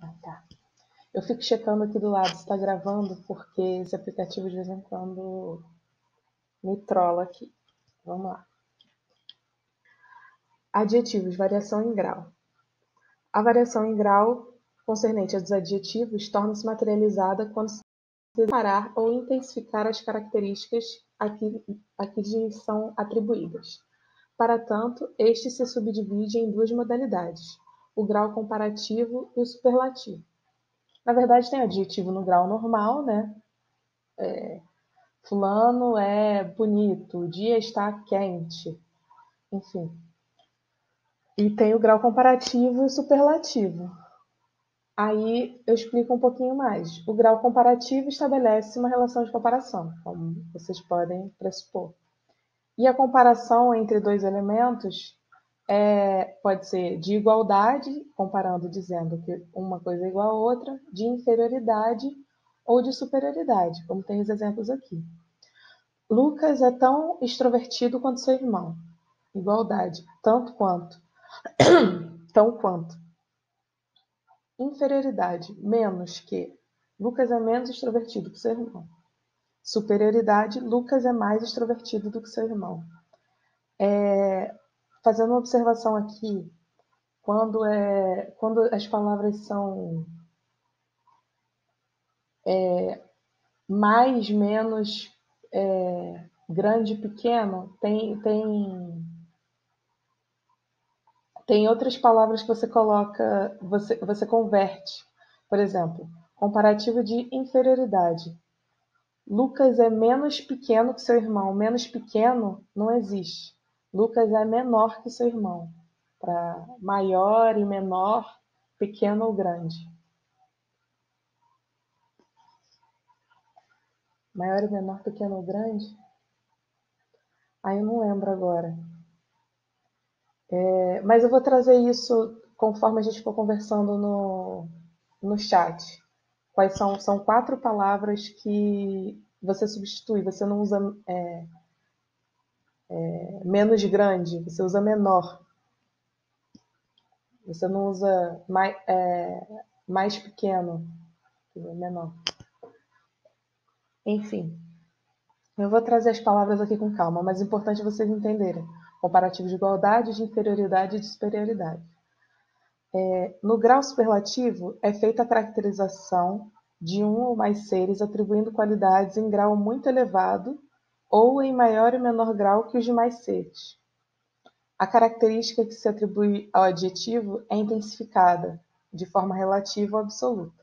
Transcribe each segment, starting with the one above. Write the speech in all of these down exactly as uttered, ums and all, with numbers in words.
Tá. Eu fico checando aqui do lado se está gravando, porque esse aplicativo de vez em quando me trola aqui. Vamos lá. Adjetivos, variação em grau. A variação em grau concernente aos adjetivos torna-se materializada quando se separar ou intensificar as características a que, a que lhes são atribuídas. Para tanto, este se subdivide em duas modalidades, o grau comparativo e o superlativo. Na verdade, tem adjetivo no grau normal, né? É, fulano é bonito, o dia está quente, enfim. E tem o grau comparativo e o superlativo. Aí eu explico um pouquinho mais. O grau comparativo estabelece uma relação de comparação, como vocês podem pressupor. E a comparação entre dois elementos é, pode ser de igualdade, comparando, dizendo que uma coisa é igual a outra, de inferioridade ou de superioridade, como tem os exemplos aqui. Lucas é tão extrovertido quanto seu irmão. Igualdade, tanto quanto. Tão quanto. Inferioridade, menos que. Lucas é menos extrovertido que seu irmão. Superioridade, Lucas é mais extrovertido do que seu irmão. É, fazendo uma observação aqui, quando, é, quando as palavras são é, mais, menos, é, grande, pequeno, tem, tem, tem outras palavras que você coloca, você, você converte. Por exemplo, comparativo de inferioridade. Lucas é menos pequeno que seu irmão. Menos pequeno não existe. Lucas é menor que seu irmão. Para maior e menor, pequeno ou grande. Maior e menor, pequeno ou grande? Aí eu não lembro agora. É, mas eu vou trazer isso conforme a gente for conversando no, no chat. Quais são? São quatro palavras que você substitui. Você não usa é, é, menos grande, você usa menor. Você não usa mais, é, mais pequeno, menor. Enfim, eu vou trazer as palavras aqui com calma, mas é importante vocês entenderem. Comparativo de igualdade, de inferioridade e de superioridade. É, no grau superlativo, é feita a caracterização de um ou mais seres atribuindo qualidades em grau muito elevado ou em maior e menor grau que os demais seres. A característica que se atribui ao adjetivo é intensificada, de forma relativa ou absoluta.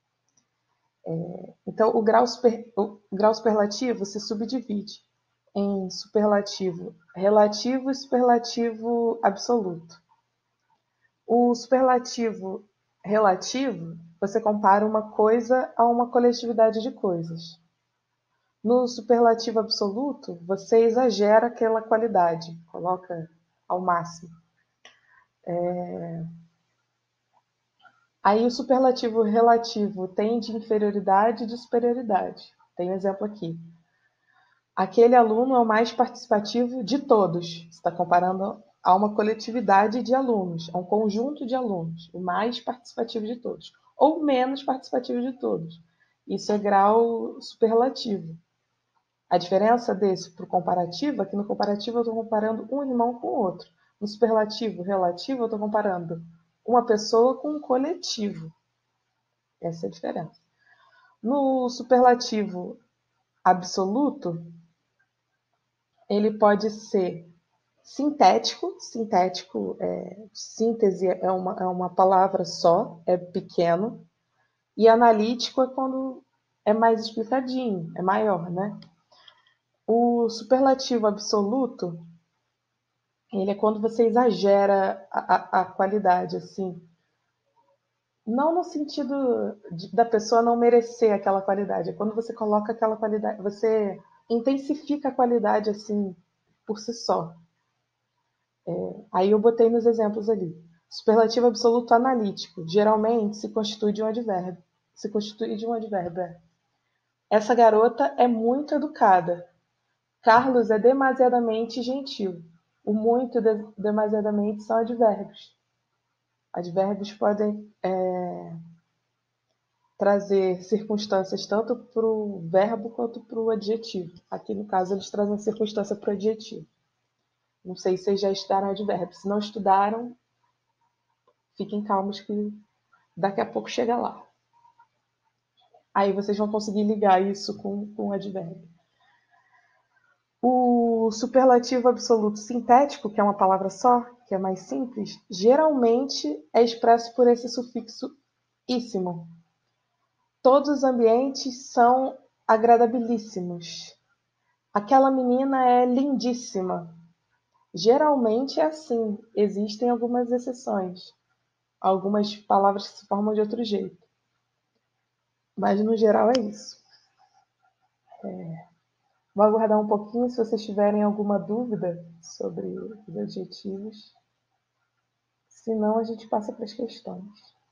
É, então, o grau, super, o grau superlativo se subdivide em superlativo relativo e superlativo absoluto. O superlativo relativo, você compara uma coisa a uma coletividade de coisas. No superlativo absoluto, você exagera aquela qualidade, coloca ao máximo. É... Aí o superlativo relativo tem de inferioridade e de superioridade. Tem um exemplo aqui. Aquele aluno é o mais participativo de todos. Você está comparando a uma coletividade de alunos, a um conjunto de alunos, o mais participativo de todos, ou menos participativo de todos. Isso é grau superlativo. A diferença desse para o comparativo é que no comparativo eu estou comparando um irmão com o outro. No superlativo relativo eu estou comparando uma pessoa com um coletivo. Essa é a diferença. No superlativo absoluto, ele pode ser sintético. Sintético, é, síntese é uma, é uma palavra só, é pequeno. E analítico é quando é mais explicadinho, é maior, né? O superlativo absoluto, ele é quando você exagera a, a, a qualidade, assim. Não no sentido de, da pessoa não merecer aquela qualidade, é quando você coloca aquela qualidade, você intensifica a qualidade, assim, por si só. É, aí eu botei nos exemplos ali. Superlativo absoluto analítico, geralmente se constitui de um advérbio. Se constitui de um advérbio. É. Essa garota é muito educada. Carlos é demasiadamente gentil. O muito e de, demasiadamente são advérbios. Advérbios podem é, trazer circunstâncias tanto para o verbo quanto para o adjetivo. Aqui, no caso, eles trazem circunstância para o adjetivo. Não sei se vocês já estudaram advérbio. Se não estudaram, fiquem calmos que daqui a pouco chega lá. Aí vocês vão conseguir ligar isso com, com o advérbio. O superlativo absoluto sintético, que é uma palavra só, que é mais simples, geralmente é expresso por esse sufixo íssimo. Todos os ambientes são agradabilíssimos. Aquela menina é lindíssima. Geralmente é assim, existem algumas exceções. Algumas palavras que se formam de outro jeito. Mas no geral é isso. É... Vou aguardar um pouquinho se vocês tiverem alguma dúvida sobre os adjetivos. Senão a gente passa para as questões.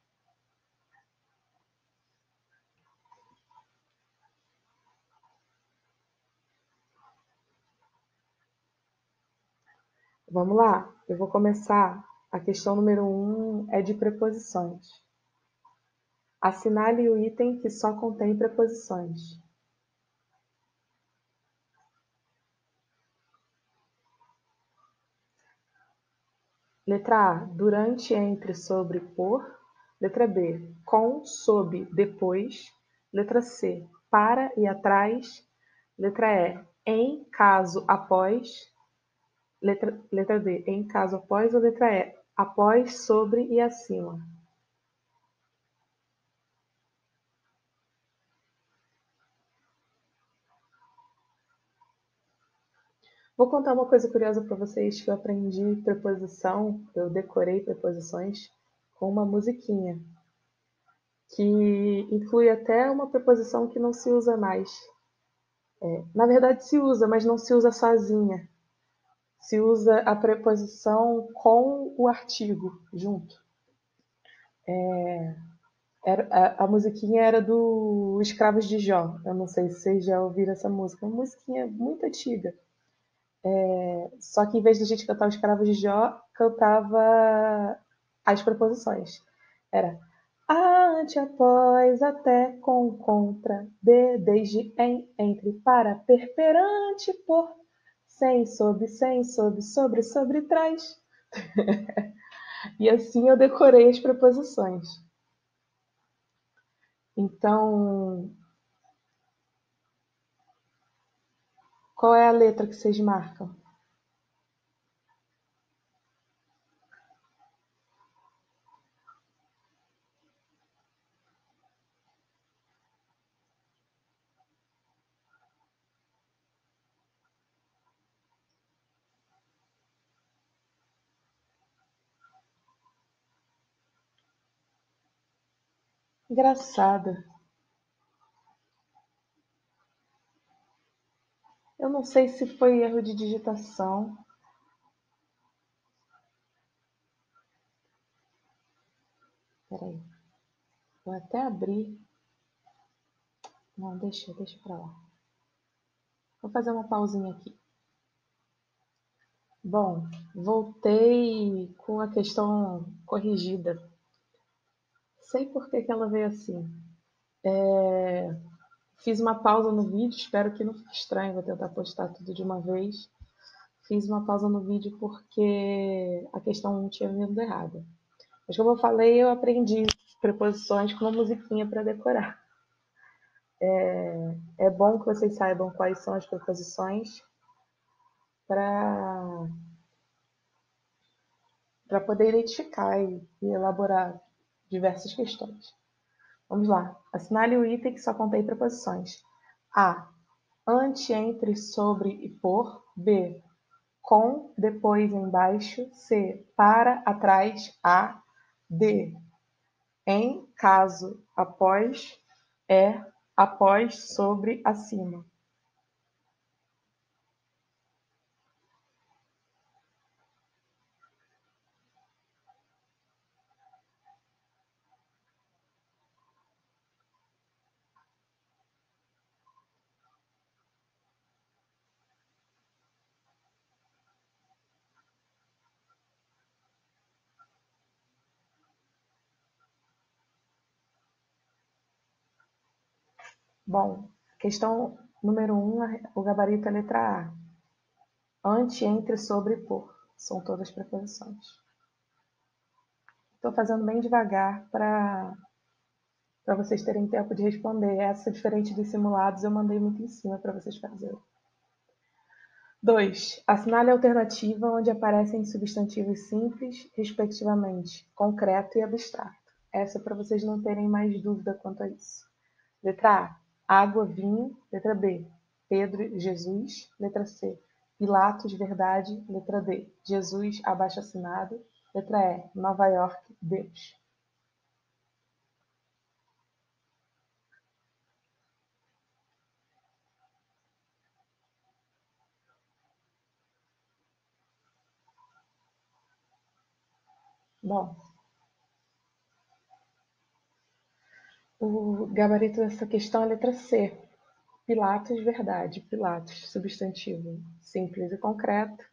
Vamos lá, eu vou começar. A questão número um é de preposições. Assinale o item que só contém preposições. Letra A, durante, entre, sobre, por. Letra B, com, sob, depois. Letra C, para e atrás. Letra E, em, caso, após. Letra, letra D, em, caso, após. Ou letra E, após, sobre e acima. Vou contar uma coisa curiosa para vocês, que eu aprendi preposição, eu decorei preposições com uma musiquinha, que inclui até uma preposição que não se usa mais. É, na verdade se usa, mas não se usa sozinha. Se usa a preposição com o artigo junto. É, era, a, a musiquinha era do Escravos de Jó. Eu não sei se vocês já ouviram essa música. É uma musiquinha muito antiga. É, só que em vez de a gente cantar os Escravos de Jó, cantava as preposições. Era a, ante, após, até, com, contra, de, desde, em, entre, para, per, perante, por, sem, sob, sem, sob, sobre, sobre, trás. E assim eu decorei as preposições. Então, qual é a letra que vocês marcam? Engraçada. Eu não sei se foi erro de digitação. Peraí. Vou até abrir. Não, deixa, deixa pra lá. Vou fazer uma pausinha aqui. Bom, voltei com a questão corrigida. Sei por que, que ela veio assim. É... Fiz uma pausa no vídeo, espero que não fique estranho, vou tentar postar tudo de uma vez. Fiz uma pausa no vídeo porque a questão tinha vindo errada. Mas como eu falei, eu aprendi preposições com uma musiquinha para decorar. É, é bom que vocês saibam quais são as preposições para para poder identificar e, e elaborar diversas questões. Vamos lá. Assinale o item que só contém preposições. A. Ante, entre, sobre e por. B. Com, depois, embaixo. C. Para, atrás. A. D. Em, caso, após. E. Após, sobre, acima. Bom, questão número um, o gabarito é a letra A. Ante, entre, sobre e por. São todas preposições. Estou fazendo bem devagar para para vocês terem tempo de responder. Essa, diferente dos simulados, eu mandei muito em cima para vocês fazerem. dois. Assinale a alternativa onde aparecem substantivos simples, respectivamente, concreto e abstrato. Essa é para vocês não terem mais dúvida quanto a isso. Letra A, água, vinho. Letra B, Pedro, Jesus. Letra C, Pilatos, verdade. Letra D, Jesus, abaixo-assinado. Letra E, Nova York, Deus. Bom, o gabarito dessa questão é a letra C. Pilatos, verdade. Pilatos, substantivo simples e concreto.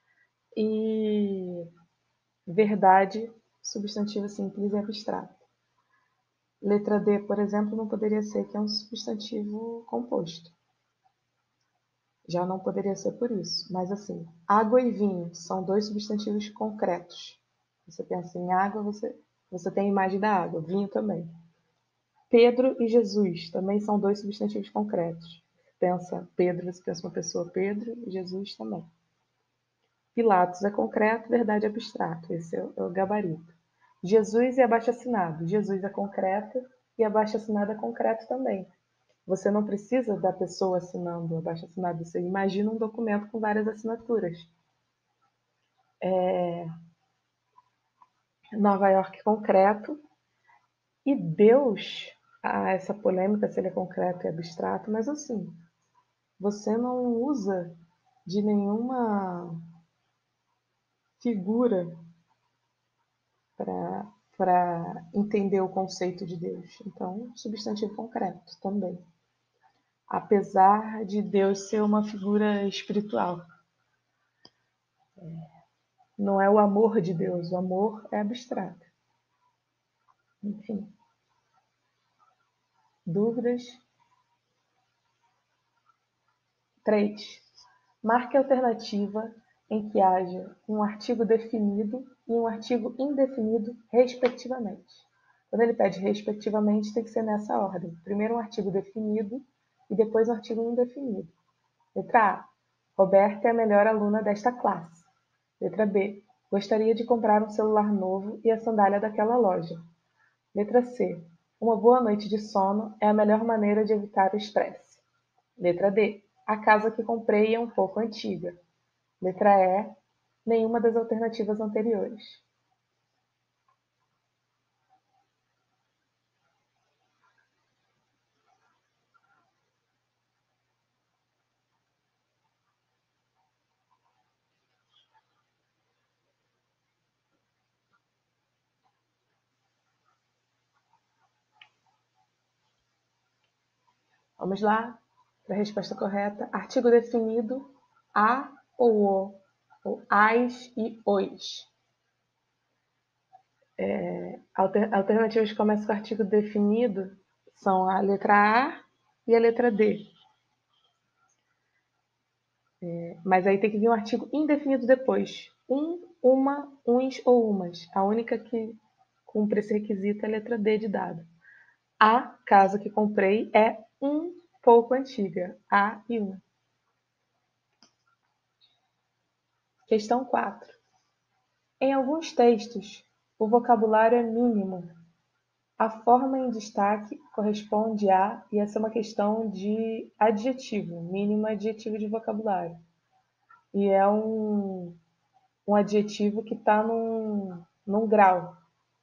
E verdade, substantivo simples e abstrato. Letra D, por exemplo, não poderia ser, que é um substantivo composto. Já não poderia ser por isso. Mas assim, água e vinho são dois substantivos concretos. Você pensa em água, você, você tem a imagem da água. Vinho também. Pedro e Jesus também são dois substantivos concretos. Pensa Pedro, você pensa uma pessoa Pedro, e Jesus também. Pilatos é concreto, verdade é abstrato. Esse é o gabarito. Jesus e abaixo-assinado. Jesus é concreto e abaixo-assinado é concreto também. Você não precisa da pessoa assinando o abaixo-assinado. Você imagina um documento com várias assinaturas. É... Nova York concreto. E Deus, ah, essa polêmica se ele é concreto e abstrato, mas assim, você não usa de nenhuma figura para entender o conceito de Deus. Então, substantivo concreto também. Apesar de Deus ser uma figura espiritual. Não é o amor de Deus, o amor é abstrato. Enfim. Dúvidas? três. Marque a alternativa em que haja um artigo definido e um artigo indefinido, respectivamente. Quando ele pede respectivamente, tem que ser nessa ordem. Primeiro um artigo definido e depois um artigo indefinido. Letra A. Roberta é a melhor aluna desta classe. Letra B. Gostaria de comprar um celular novo e a sandália daquela loja. Letra C. Uma boa noite de sono é a melhor maneira de evitar o estresse. Letra D. A casa que comprei é um pouco antiga. Letra E. Nenhuma das alternativas anteriores. Vamos lá para a resposta correta. Artigo definido, a ou o, ou as e os. É, alter, alternativas que começam com artigo definido são a letra A e a letra D. É, mas aí tem que vir um artigo indefinido depois. Um, uma, uns ou umas. A única que cumpre esse requisito é a letra D de dado. A casa que comprei é um pouco antiga. A e um. Questão quatro. Em alguns textos, o vocabulário é mínimo. A forma em destaque corresponde a, e essa é uma questão de adjetivo, mínimo adjetivo de vocabulário. E é um, um adjetivo que está num, num grau.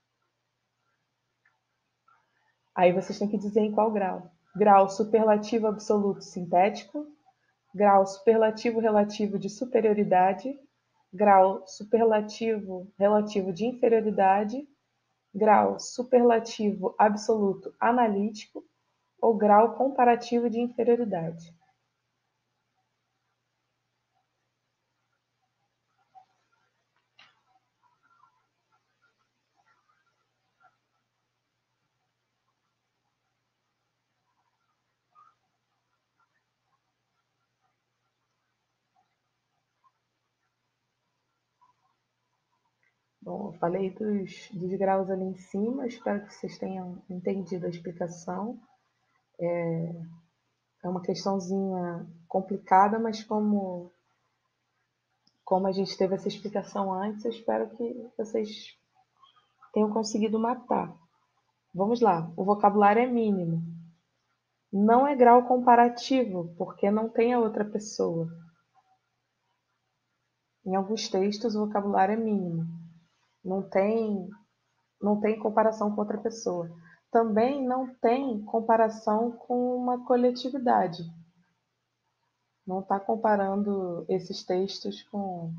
Aí vocês têm que dizer em qual grau. Grau superlativo absoluto sintético, grau superlativo relativo de superioridade, grau superlativo relativo de inferioridade, grau superlativo absoluto analítico ou grau comparativo de inferioridade. Bom, eu falei dos, dos graus ali em cima, espero que vocês tenham entendido a explicação. É, é uma questãozinha complicada, mas como, como a gente teve essa explicação antes, eu espero que vocês tenham conseguido matar. Vamos lá, o vocabulário é mínimo. Não é grau comparativo, porque não tem a outra pessoa. Em alguns textos, o vocabulário é mínimo. Não tem, não tem comparação com outra pessoa. Também não tem comparação com uma coletividade. Não está comparando esses textos com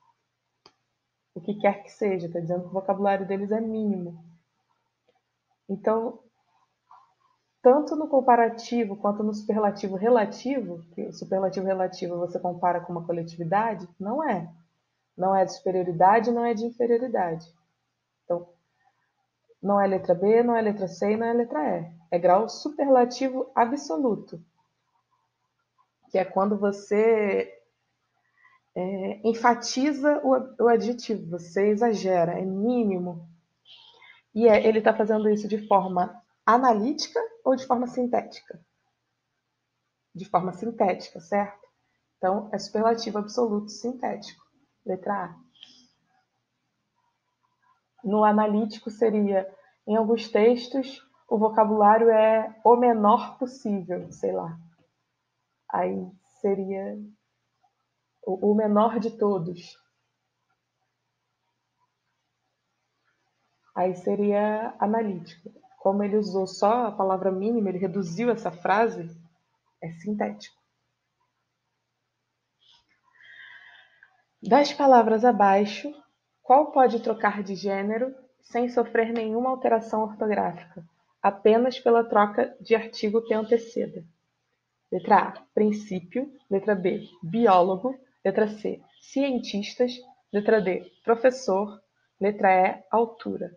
o que quer que seja. Está dizendo que o vocabulário deles é mínimo. Então, tanto no comparativo quanto no superlativo relativo, que o superlativo relativo você compara com uma coletividade, não é. Não é de superioridade, não é de inferioridade. Então, não é letra B, não é letra C e não é letra E. É grau superlativo absoluto, que é quando você é, enfatiza o, o adjetivo, você exagera, é mínimo. E é, ele está fazendo isso de forma analítica ou de forma sintética? De forma sintética, certo? Então, é superlativo absoluto sintético. Letra A. No analítico seria, em alguns textos, o vocabulário é o menor possível, sei lá. Aí seria o, o menor de todos. Aí seria analítico. Como ele usou só a palavra mínima, ele reduziu essa frase, é sintético. Das palavras abaixo, qual pode trocar de gênero sem sofrer nenhuma alteração ortográfica, apenas pela troca de artigo que anteceda? Letra A, princípio. Letra B, biólogo. Letra C, cientistas. Letra D, professor. Letra E, altura.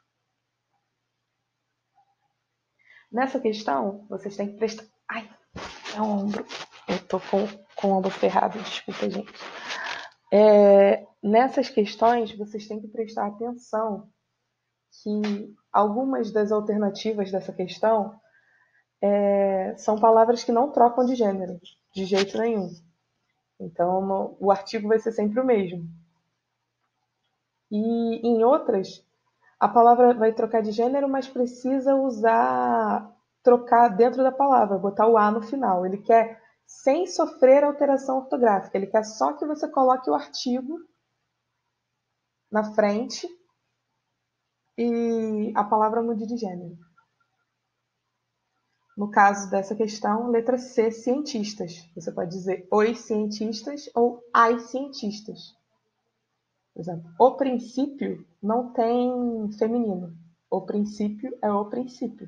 Nessa questão, vocês têm que prestar... Ai, é o ombro. Eu tô com, com o ombro ferrado, desculpa, gente. É, nessas questões, vocês têm que prestar atenção que algumas das alternativas dessa questão é, são palavras que não trocam de gênero, de jeito nenhum. Então, no, o artigo vai ser sempre o mesmo. E em outras, a palavra vai trocar de gênero, mas precisa usar, trocar dentro da palavra, botar o A no final. Ele quer sem sofrer alteração ortográfica. Ele quer só que você coloque o artigo na frente e a palavra mude de gênero. No caso dessa questão, letra C, cientistas. Você pode dizer os cientistas ou as cientistas. Por exemplo, o princípio não tem feminino. O princípio é o princípio.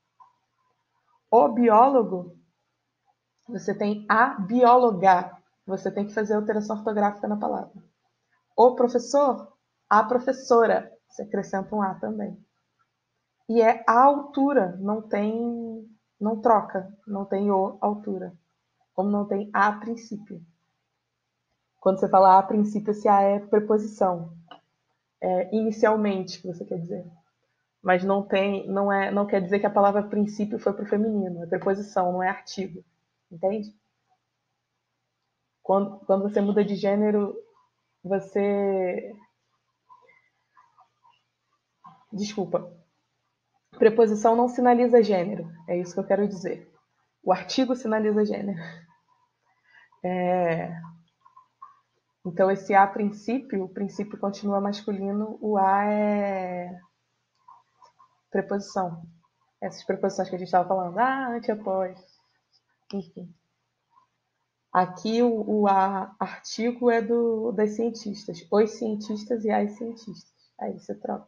O biólogo, você tem a bióloga. Você tem que fazer a alteração ortográfica na palavra. O professor, a professora. Você acrescenta um A também. E é a altura, não tem, não troca, não tem o altura. Como não tem a princípio. Quando você fala a princípio, esse a é preposição. É inicialmente, que você quer dizer. Mas não tem, não é, não quer dizer que a palavra princípio foi para o feminino. É preposição, não é artigo. Entende? Quando, quando você muda de gênero, você... Desculpa. Preposição não sinaliza gênero. É isso que eu quero dizer. O artigo sinaliza gênero. É... Então, esse a princípio, o princípio continua masculino, o a é preposição. Essas preposições que a gente estava falando, ah, ante, após, enfim. Aqui o, o a, artigo é do, das cientistas, os cientistas e as cientistas. Aí você troca.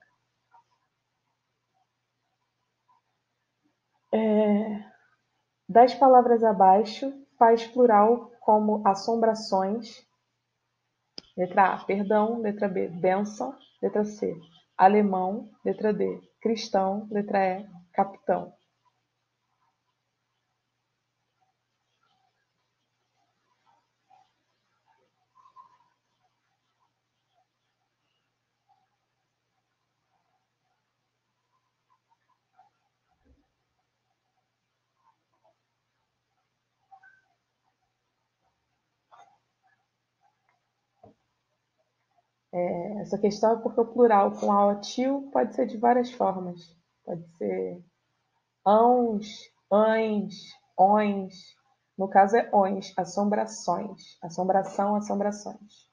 É, das palavras abaixo, faz plural como assombrações. Letra A, perdão. Letra B, bênção. Letra C, alemão. Letra D, cristão. Letra E, capitão. É, essa questão é porque o plural com aotil pode ser de várias formas. Pode ser ãos, ães, ões. No caso é ões, assombrações. Assombração, assombrações.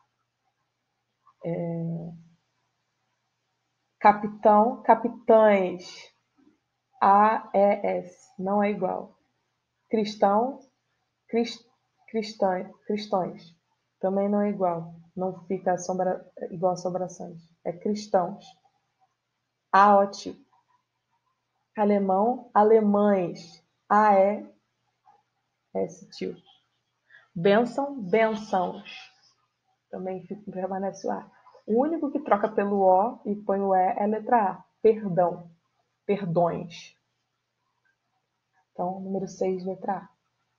É... Capitão, capitães. A, E, S. Não é igual. Cristão, crist, cristã, cristões. Também não é igual. Não fica assombra, igual assombrações. É cristãos. Aótil. Alemão, alemães. A, E, S, tio. Bênção, bênçãos. Também fica, permanece o A. O único que troca pelo O e põe o E é a letra A. Perdão. Perdões. Então, número seis, letra A.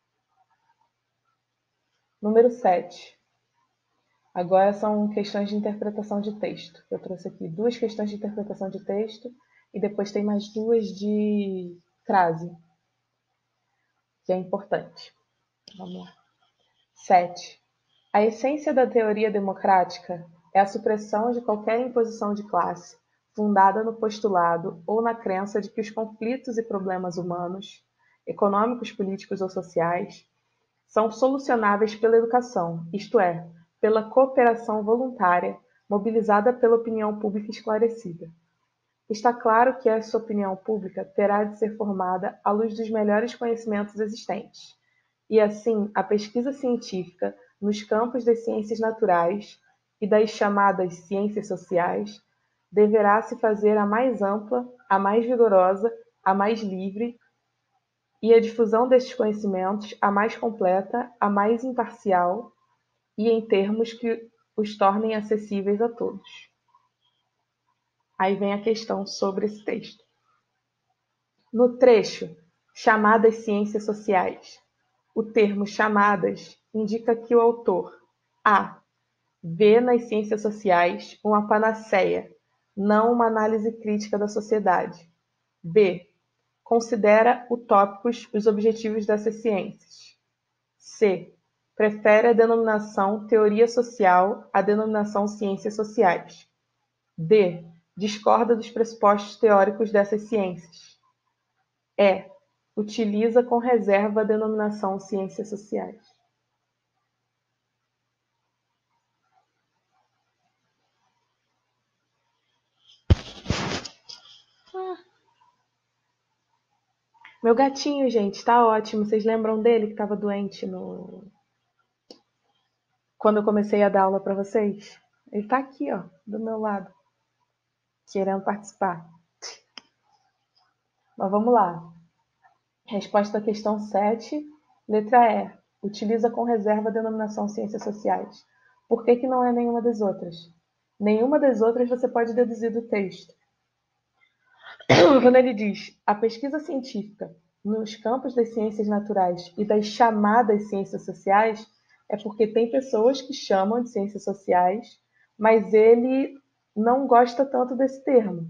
Número sete. Agora são questões de interpretação de texto. Eu trouxe aqui duas questões de interpretação de texto e depois tem mais duas de crase, que é importante. Vamos lá. sete. A essência da teoria democrática é a supressão de qualquer imposição de classe, fundada no postulado ou na crença de que os conflitos e problemas humanos, econômicos, políticos ou sociais, são solucionáveis pela educação, isto é, pela cooperação voluntária, mobilizada pela opinião pública esclarecida. Está claro que essa opinião pública terá de ser formada à luz dos melhores conhecimentos existentes, e assim a pesquisa científica nos campos das ciências naturais e das chamadas ciências sociais deverá se fazer a mais ampla, a mais vigorosa, a mais livre, e a difusão destes conhecimentos a mais completa, a mais imparcial e em termos que os tornem acessíveis a todos. Aí vem a questão sobre esse texto. No trecho Chamadas Ciências Sociais, o termo chamadas indica que o autor A. vê nas ciências sociais uma panaceia, não uma análise crítica da sociedade. B. Considera utópicos os objetivos dessas ciências. C. Prefere a denominação teoria social à denominação ciências sociais. D. Discorda dos pressupostos teóricos dessas ciências. E. Utiliza com reserva a denominação ciências sociais. Ah. Meu gatinho, gente, tá ótimo. Vocês lembram dele que estava doente no... quando eu comecei a dar aula para vocês? Ele tá aqui, ó, do meu lado, querendo participar. Mas vamos lá. Resposta da questão sete, letra E. Utiliza com reserva a denominação ciências sociais. Por que que não é nenhuma das outras? Nenhuma das outras você pode deduzir do texto. Quando ele diz, a pesquisa científica nos campos das ciências naturais e das chamadas ciências sociais, é porque tem pessoas que chamam de ciências sociais, mas ele não gosta tanto desse termo.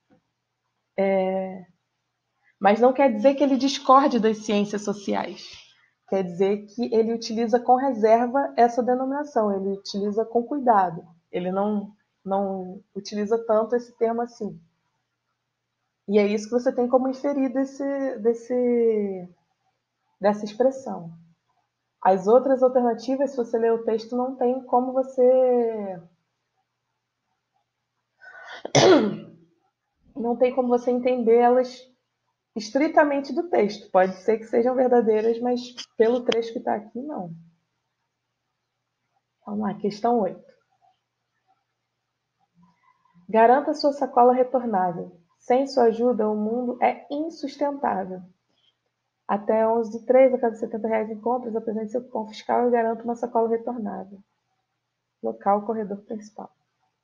É... Mas não quer dizer que ele discorde das ciências sociais. Quer dizer que ele utiliza com reserva essa denominação, ele utiliza com cuidado. Ele não, não utiliza tanto esse termo assim. E é isso que você tem como inferir desse, desse, dessa expressão. As outras alternativas, se você ler o texto, não tem como você... não tem como você entender elas estritamente do texto. Pode ser que sejam verdadeiras, mas pelo trecho que está aqui, não. Vamos lá, questão oito. Garanta sua sacola retornável. Sem sua ajuda, o mundo é insustentável. Até onze de três a cada setenta reais em compras, apresente seu cupom fiscal e garanta uma sacola retornável. Local, corredor principal.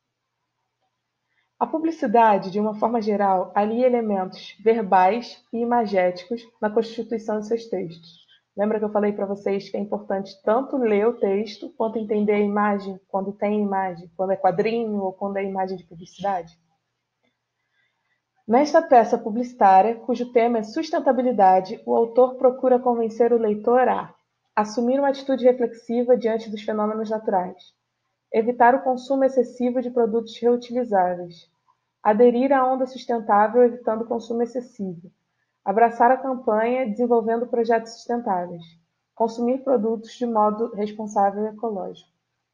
A publicidade, de uma forma geral, alia elementos verbais e imagéticos na constituição de seus textos. Lembra que eu falei para vocês que é importante tanto ler o texto, quanto entender a imagem, quando tem imagem, quando é quadrinho ou quando é imagem de publicidade? Nesta peça publicitária, cujo tema é sustentabilidade, o autor procura convencer o leitor a assumir uma atitude reflexiva diante dos fenômenos naturais, Evitar o consumo excessivo de produtos reutilizáveis. Aderir à onda sustentável evitando o consumo excessivo. Abraçar a campanha desenvolvendo projetos sustentáveis. Consumir produtos de modo responsável e ecológico.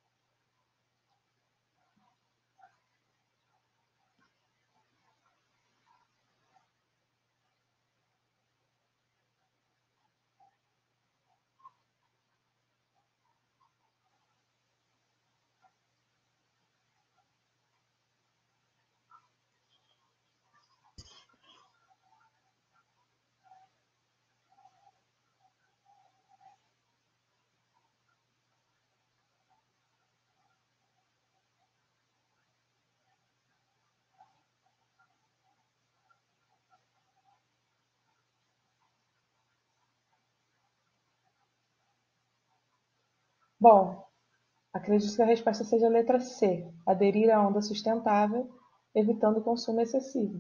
Bom, acredito que a resposta seja a letra C. Aderir à onda sustentável, evitando o consumo excessivo.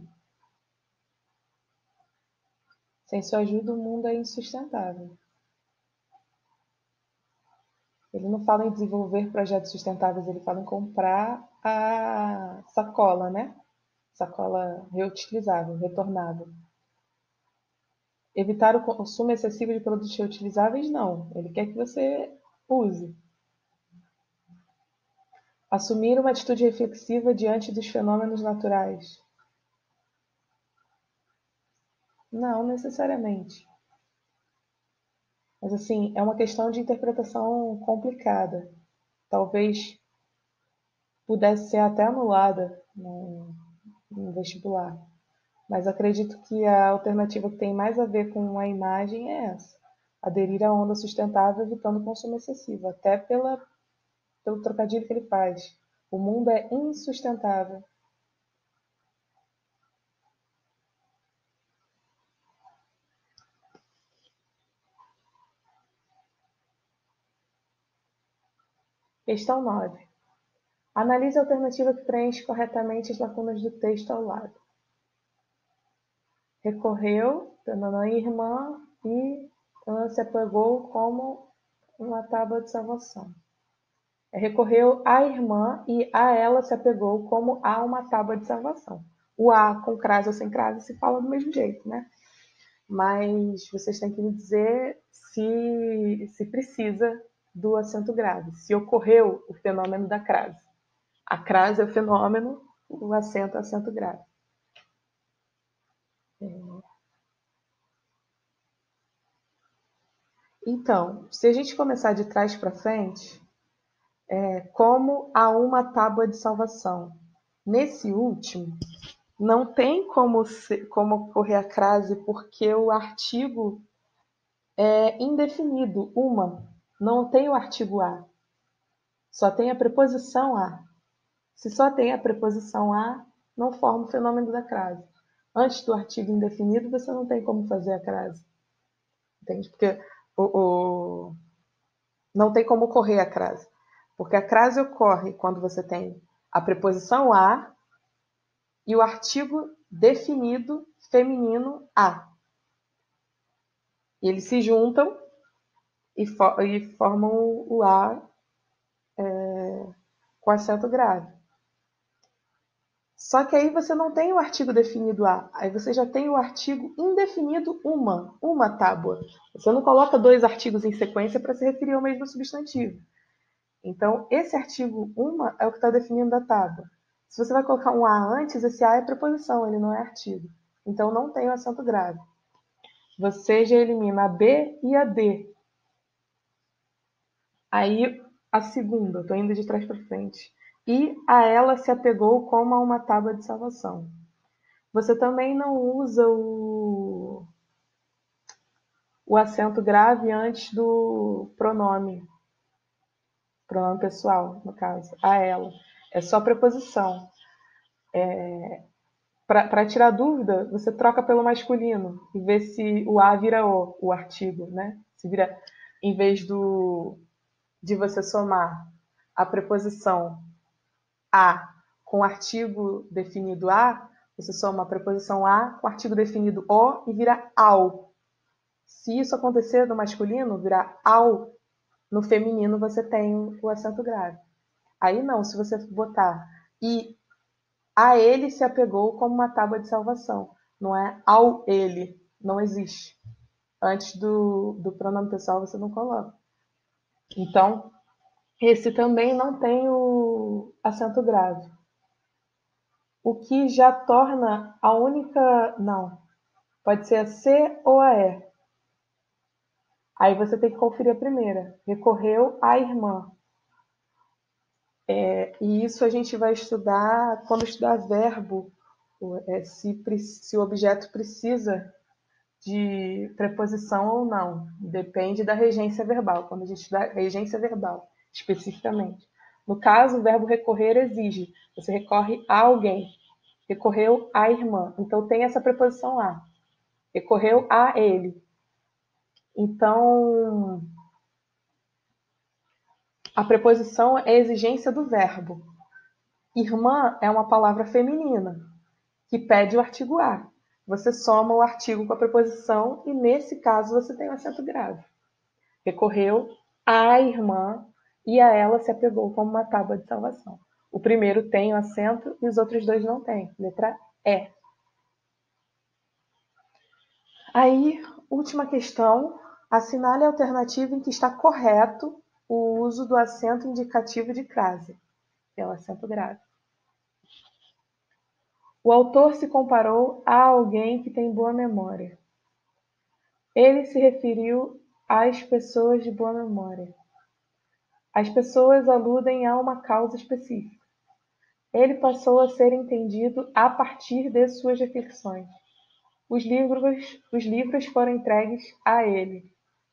Sem sua ajuda, o mundo é insustentável. Ele não fala em desenvolver projetos sustentáveis, ele fala em comprar a sacola, né? Sacola reutilizável, retornável. Evitar o consumo excessivo de produtos reutilizáveis, não. Ele quer que você use. Assumir uma atitude reflexiva diante dos fenômenos naturais. Não necessariamente. Mas, assim, é uma questão de interpretação complicada. Talvez pudesse ser até anulada no, no vestibular. Mas acredito que a alternativa que tem mais a ver com a imagem é essa. Aderir à onda sustentável evitando o consumo excessivo. Até pela, pelo trocadilho que ele faz. O mundo é insustentável. Questão nove. Analise a alternativa que preenche corretamente as lacunas do texto ao lado. Recorreu, tananã, irmã, e tananã, se apegou como uma tábua de salvação. Recorreu à irmã e a ela se apegou como a uma tábua de salvação. O a com crase ou sem crase se fala do mesmo jeito, né? Mas vocês têm que me dizer se, se precisa do acento grave, se ocorreu o fenômeno da crase. A crase é o fenômeno, o acento é o acento grave. Então, se a gente começar de trás para frente, é, como a uma tábua de salvação. Nesse último, não tem como, se, como ocorrer a crase, porque o artigo é indefinido, uma. Não tem o artigo a. Só tem a preposição a. Se só tem a preposição a, não forma o fenômeno da crase. Antes do artigo indefinido, você não tem como fazer a crase. Entende? Porque o, o... não tem como ocorrer a crase. Porque a crase ocorre quando você tem a preposição a e o artigo definido feminino a. E eles se juntam e, for, e formam o a é, com acento grave. Só que aí você não tem o artigo definido a, aí você já tem o artigo indefinido uma, uma tábua. Você não coloca dois artigos em sequência para se referir ao mesmo substantivo. Então, esse artigo uma é o que está definindo a tábua. Se você vai colocar um a antes, esse a é preposição, ele não é artigo. Então, não tem o acento grave. Você já elimina a B e a D. Aí, a segunda, estou indo de trás para frente. E a ela se apegou como a uma tábua de salvação. Você também não usa o, o acento grave antes do pronome. Pronome pessoal, no caso. A ela. É só preposição. É, para tirar dúvida, você troca pelo masculino e vê se o a vira o, o artigo, né? Se vira, em vez do, de você somar a preposição a com o artigo definido a, você soma a preposição a com o artigo definido o e vira ao. Se isso acontecer no masculino, virar ao, no feminino você tem o acento grave. Aí não, se você botar e a ele se apegou como uma tábua de salvação. Não é ao ele. Não existe. Antes do, do pronome pessoal você não coloca. Então, esse também não tem o acento grave. O que já torna a única... Não. Pode ser a C ou a E. Aí você tem que conferir a primeira. Recorreu à irmã. É, e isso a gente vai estudar quando estudar verbo, é, se, se o objeto precisa de preposição ou não. Depende da regência verbal, quando a gente estuda regência verbal, especificamente. No caso, o verbo recorrer exige. Você recorre a alguém. Recorreu à irmã. Então, tem essa preposição a. Recorreu a ele. Então, a preposição é a exigência do verbo. Irmã é uma palavra feminina, que pede o artigo a. Você soma o artigo com a preposição e, nesse caso, você tem o acento grave. Recorreu à irmã e a ela se apegou como uma tábua de salvação. O primeiro tem o acento e os outros dois não têm. Letra E. Aí, última questão. Assinale a alternativa em que está correto o uso do acento indicativo de crase, que é o acento grave. O autor se comparou a alguém que tem boa memória. Ele se referiu às pessoas de boa memória. As pessoas aludem a uma causa específica. Ele passou a ser entendido a partir de suas reflexões. Os livros, os livros foram entregues a ele.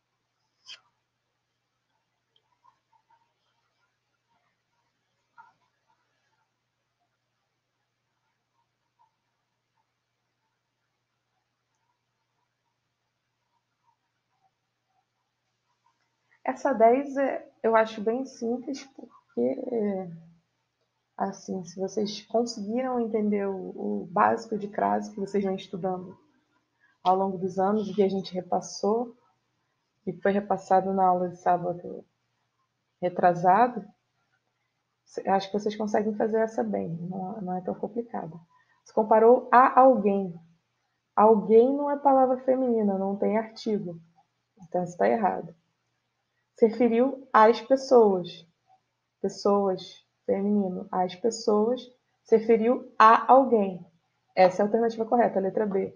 Essa dez eu acho bem simples, porque, assim, se vocês conseguiram entender o, o básico de crase que vocês vão estudando ao longo dos anos e que a gente repassou, e foi repassado na aula de sábado retrasado, acho que vocês conseguem fazer essa bem, não, não é tão complicado. Se comparou a alguém. Alguém não é palavra feminina, não tem artigo. Então isso está errado. Se referiu às pessoas. Pessoas, feminino. Às pessoas. Se referiu a alguém. Essa é a alternativa correta, a letra B.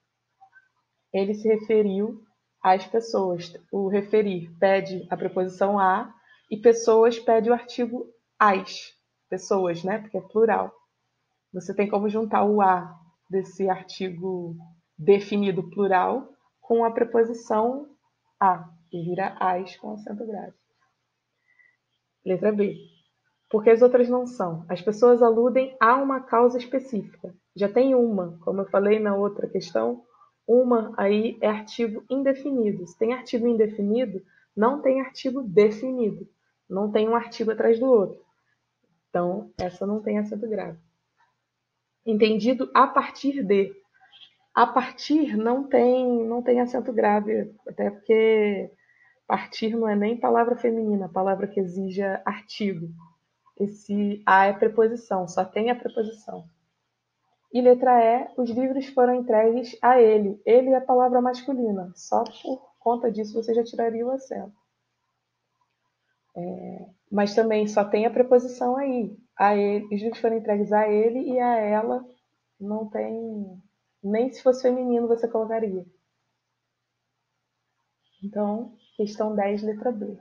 Ele se referiu às pessoas. O referir pede a preposição a e pessoas pede o artigo as. Pessoas, né? Porque é plural. Você tem como juntar o a desse artigo definido plural com a preposição a, e vira as com acento grave. Letra B. Porque as outras não são. As pessoas aludem a uma causa específica. Já tem uma, como eu falei na outra questão, uma aí é artigo indefinido. Se tem artigo indefinido, não tem artigo definido. Não tem um artigo atrás do outro. Então, essa não tem acento grave. Entendido a partir de. A partir não tem, não tem acento grave, até porque partir não é nem palavra feminina, palavra que exija artigo. Esse a é preposição, só tem a preposição. E letra E, os livros foram entregues a ele. Ele é a palavra masculina, só por conta disso você já tiraria o acento. É, mas também só tem a preposição aí. A ele, os livros foram entregues a ele e a ela não tem... Nem se fosse feminino você colocaria. Então, questão dez, letra B.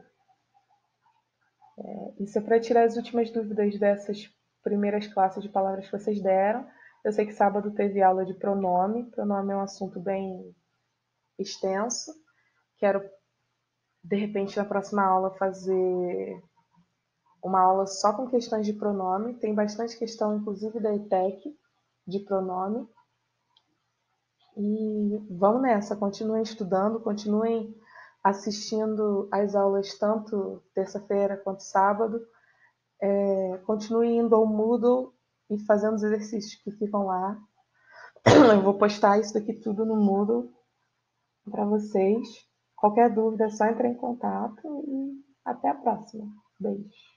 É, isso é para tirar as últimas dúvidas dessas primeiras classes de palavras que vocês deram. Eu sei que sábado teve aula de pronome. Pronome é um assunto bem extenso. Quero, de repente, na próxima aula, fazer uma aula só com questões de pronome. Tem bastante questão, inclusive, da E T E C de pronome. E vamos nessa, continuem estudando, continuem assistindo às aulas tanto terça-feira quanto sábado. É, continuem indo ao Moodle e fazendo os exercícios que ficam lá. Eu vou postar isso daqui tudo no Moodle para vocês. Qualquer dúvida é só entrar em contato e até a próxima. Beijo.